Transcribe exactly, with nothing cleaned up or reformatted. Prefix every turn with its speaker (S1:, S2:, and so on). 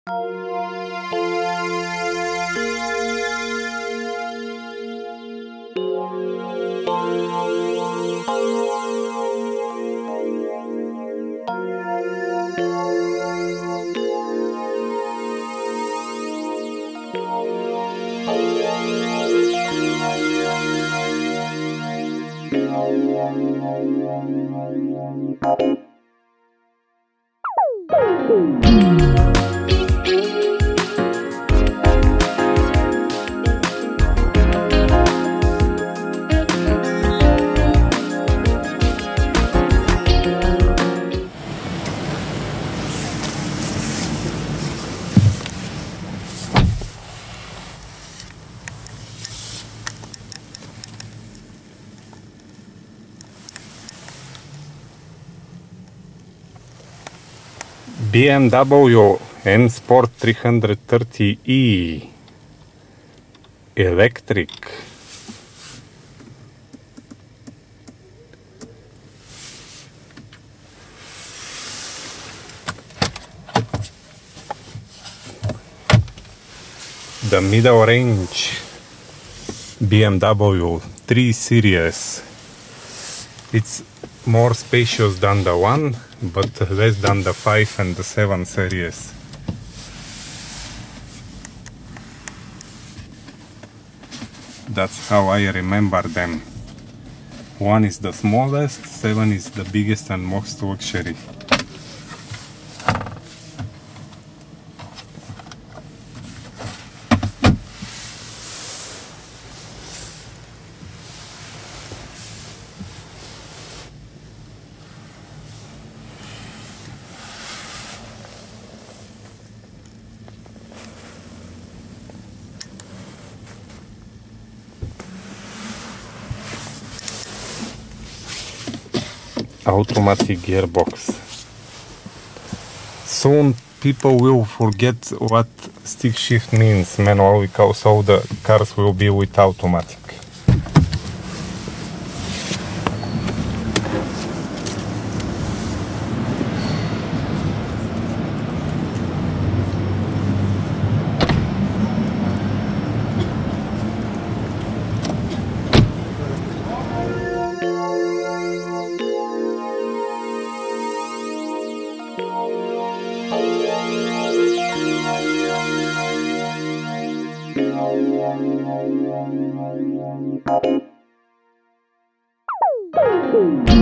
S1: B M W M Sport three thirty E electric. The middle range B M W three series. It's more spacious than the one, but less than the five and the seven series. That's how I remember them. One is the smallest, seven is the biggest and most luxury. Automatic gearbox. Soon people will forget what stick shift means manual, because all the cars will be with automatic.
S2: Boom.